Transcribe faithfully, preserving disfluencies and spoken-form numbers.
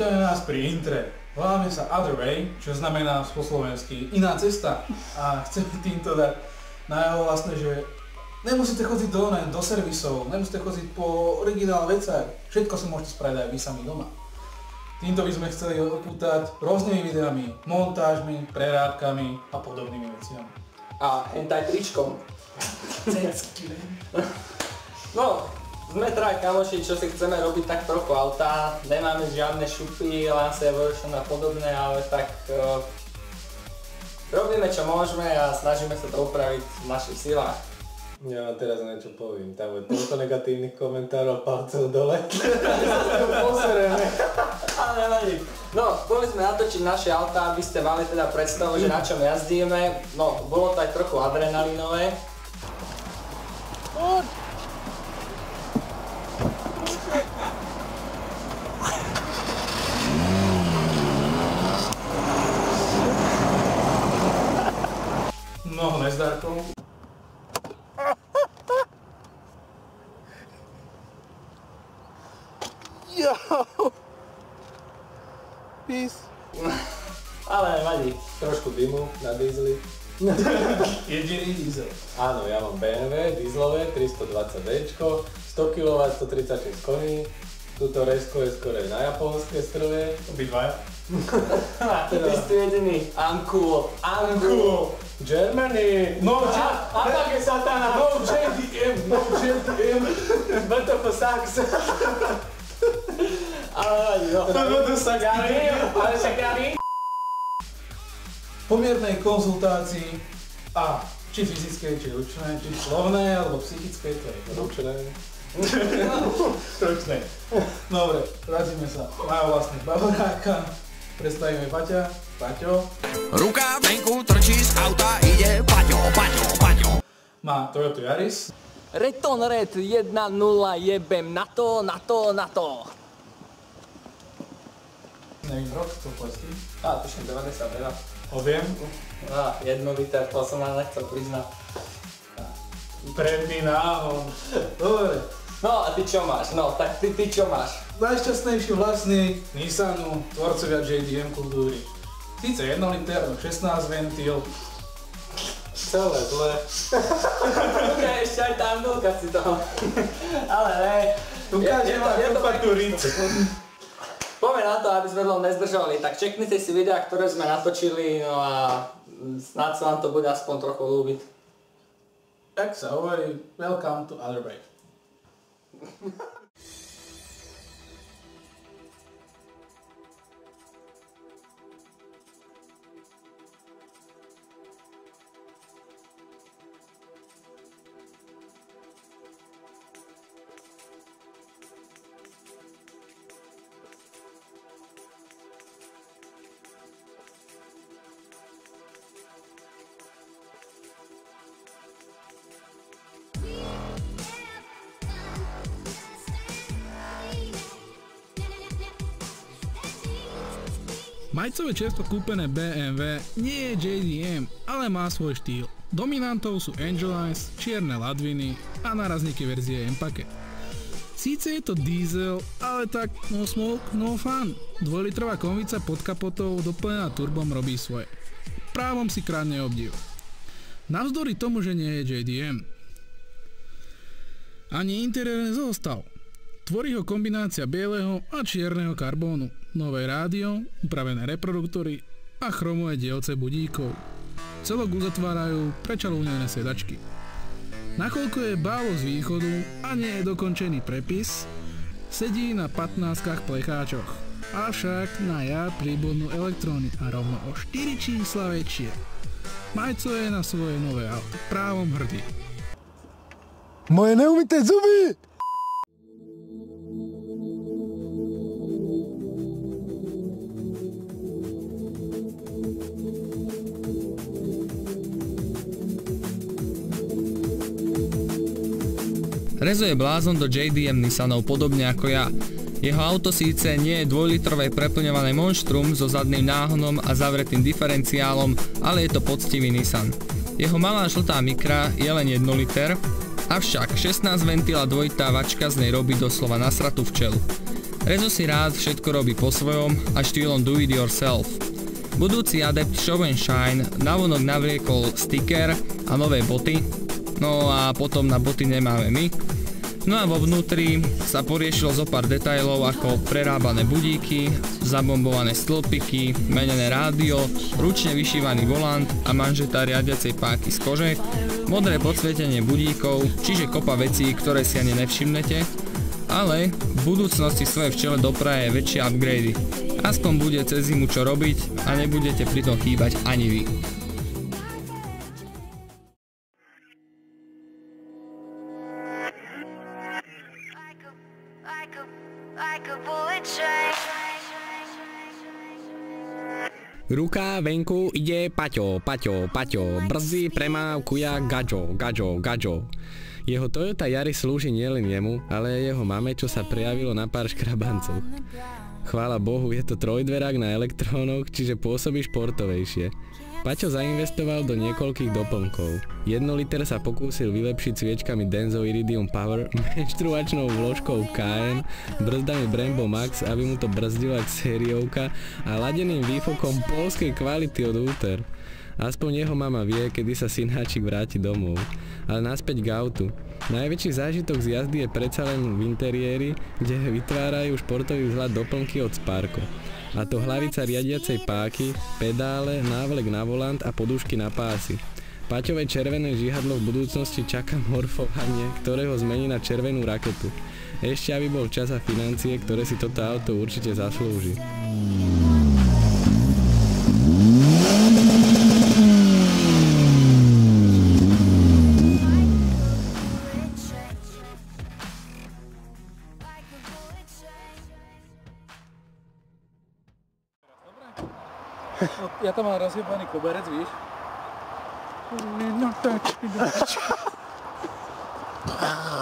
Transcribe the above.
Vítajte nás pri intre. Voláme sa Other Way, čo znamená po slovensky iná cesta. A chceme týmto dať najavo vlastne, že nemusíte chodiť do, do servisov, nemusíte chodiť po originál vecách. Všetko si môžete spraviť aj vy sami doma. Týmto by sme chceli opútať rôznymi videami, montážmi, prerábkami a podobnými veciami. A hentai tričkom. No, sme traja kamoši, čo si chceme robiť tak trochu auta, nemáme žiadne šupy, Lance Evolution a podobné, ale tak uh, robíme čo môžeme a snažíme sa to upraviť v našich silách. Ja vám teraz niečo poviem, tam je toľko negatívnych komentárov, palcov dole. Posereme. Ale nevadí. No, boli sme natočiť naše autá, aby ste mali teda predstavu, že na čom jazdíme. No, bolo to aj trochu adrenalinové. Mnoho nezdárkov. Jo! Peace. Ale nevadí. Trošku dymu na dieseli. Jediný diesel. Áno, ja mám bé em vé dieselové tristodvadsať déčko, sto kilowattov, stotridsaťšesť koní. Tuto resko je skoro na japonské stroje. Obidvaja. Ty si jediný. I'm cool. I'm cool. Germany! No, A, a tak je satana. no J D M, no J D M. bé té ef sax. Ale no. To sa Ja viem, ale však ja viem. Po miernej konzultácii a či fyzickej, či ručnej, či slovnej, alebo psychickej, to je jedno. Ručné. Ručnej. Dobre, vrátime sa. Majú vlastne bavoráka. Predstavíme Paťa. Paťo. Ruka venku trčí z auta, ide Paťo, Paťo, Paťo. Má Toyota Yaris. Reton Red jedna nula jebem na to, na to, na to. Nevím rok, to plestí. Á, tuším deväťdesiatdva. Ho viem. Á, jedno liter, to som vám nechcel priznať. Predný náhon. Dobre. No a ty čo máš? No, tak ty, ty čo máš? Najšťastnejší vlastník Nissanu, tvorcovia J D M kultúry. Síce jeden liter, šestnásť ventil. Celé zle. Ok, ešte aj tá ambulka si toho. Ale ne. Ukážem vám kompaktúricu. Poďme na to, aby sme dlho nezdržovali, tak čeknite si videá, ktoré sme natočili, no a snáď sa vám to bude aspoň trochu ľúbiť. Jak sa hovorí, welcome to Other Way. Majcové čerstvo kúpené bé em vé nie je J D M, ale má svoj štýl. Dominantou sú Angelines, čierne ladviny a nárazníky verzie M-Packet. Síce je to diesel, ale tak no smoke, no fun. Dvojlitrová konvica pod kapotou doplnená turbom robí svoje. Právom si krádne obdiv. Navzdory tomu, že nie je J D M. Ani interiér nezostal. Tvorí ho kombinácia bieleho a čierneho karbónu, nové rádio, upravené reproduktory a chromové dielce budíkov. Celok uzatvárajú prečalúnené sedačky. Nakoľko je bálo z východu a nie je dokončený prepis, sedí na pätnástkach plecháčoch. Avšak na jar príbudnú elektróny a rovno o štyri čísla väčšie. Majco je na svoje nové auto právom hrdý. Moje neumyté zuby! Rezo je blázon do J D M Nissanov podobne ako ja. Jeho auto síce nie je dvojlitrové preplňované monštrum so zadným náhonom a zavretým diferenciálom, ale je to poctivý Nissan. Jeho malá žltá mikra je len jeden liter, avšak šestnásť ventil a dvojitá vačka z nej robí doslova nasratú včelu. Rezo si rád všetko robí po svojom a štýlom do it yourself. Budúci adept Show and Shine navonok navliekol sticker a nové boty, no a potom na boty nemáme my. No a vo vnútri sa poriešilo zo pár detailov ako prerábané budíky, zabombované stĺpiky, menené rádio, ručne vyšívaný volant a manžeta riadiacej páky z kože, modré podsvietenie budíkov, čiže kopa vecí, ktoré si ani nevšimnete, ale v budúcnosti svoje v čele dopraje väčšie upgrady. Aspoň bude cez zimu čo robiť a nebudete pritom chýbať ani vy. Ruka venku ide Paťo, Paťo, Paťo, brzy premávku jak Gadžo, Gadžo, Gadžo. Jeho Toyota Yaris slúži nielen jemu, ale aj jeho mame, čo sa prejavilo na pár škrabancoch. Chvála Bohu, je to trojdverák na elektrónoch, čiže pôsobí športovejšie. Paťo zainvestoval do niekoľkých doplnkov. Jedno liter sa pokúsil vylepšiť sviečkami Denso Iridium Power, menštruačnou vložkou ká en, brzdami Brembo Max, aby mu to brzdilo jak sériovka a ladeným výfokom poľskej kvality od úter. Aspoň jeho mama vie, kedy sa synáčik vráti domov. Ale naspäť k autu. Najväčší zážitok z jazdy je predsa len v interiéri, kde vytvárajú športový vzhľad doplnky od Sparko. A to hlavica riadiacej páky, pedále, návlek na volant a podušky na pásy. Paťové červené žihadlo v budúcnosti čaká morfovanie, ktoré ho zmení na červenú raketu. Ešte aby bol čas a financie, ktoré si toto auto určite zaslúži. Ja tam mám rozjebaný koberec, víš? No tak,